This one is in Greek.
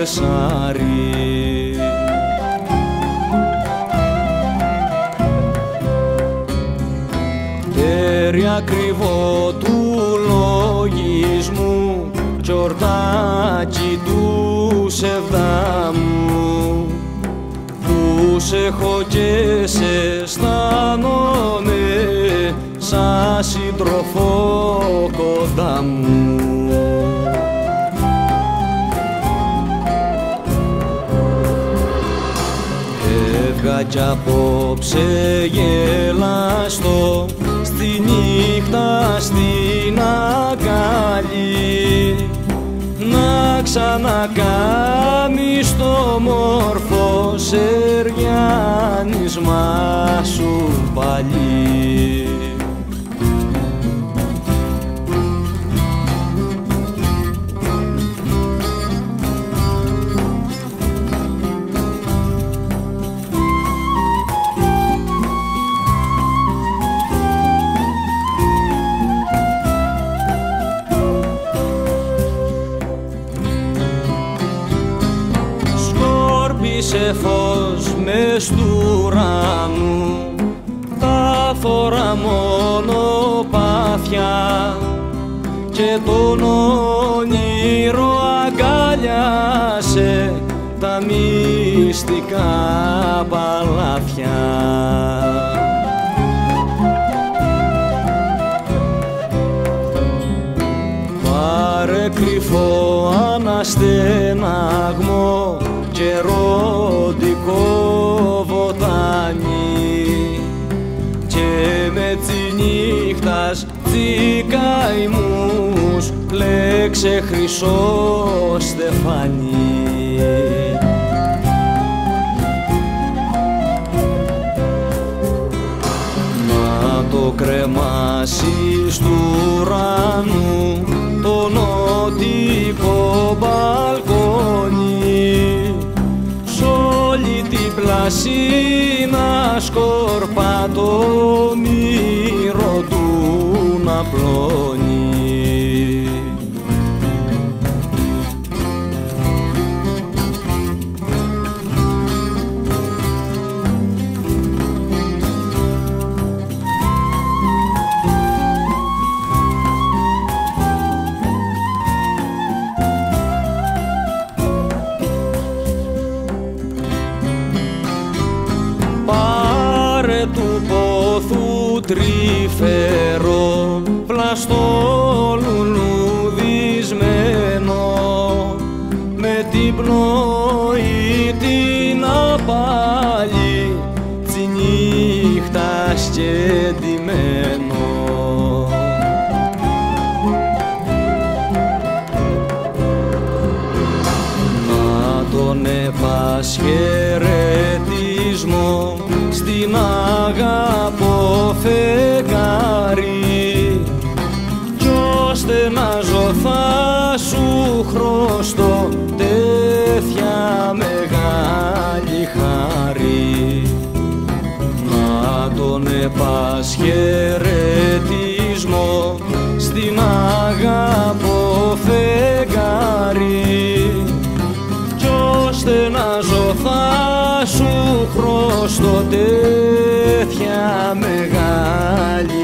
Κεσάρι. Τέρι ακριβό του λογισμού κι ορτάκι του σεβδάμου, που σε έχω και σε αισθάνομαι σαν σύντροφο κοντά μου. Έβγα κι απόψε γελαστό στη νύχτα στην αγκάλι, να ξανακάμεις το μόρφο σεριάνισμά σου πάλι. Σε φως μες του ουρανού, τα φορά μονοπάτια και τον όνειρο αγκάλιασε τα μυστικά παλάτια. Πάρε κρυφό αναστεναγμό και ερωτικό βοτάνι και με νύχτας τσικαϊμούς πλέξε χρυσό στεφάνι. Να το κρεμάσεις του ουρανού το νότικο μπαλκόνι, σ' όλη την πλάση να σκορπά το μύρο του να πλώνει. Του πόθου τρυφερό πλαστό λουλουδισμένο, με την πνοή την απάλι τσι νύχτας κεντυμένο. Να τον επασχαιρετισμό στην αγάπω φεγγάρι, κι ώστε να ζω θα σου χρωστώ τέτοια μεγάλη χάρη. Να τον επασχαιρετισμό στην αγάπω φεγγάρι, κι ώστε να ζω θα σου χρωστώ τέτοια μεγάλη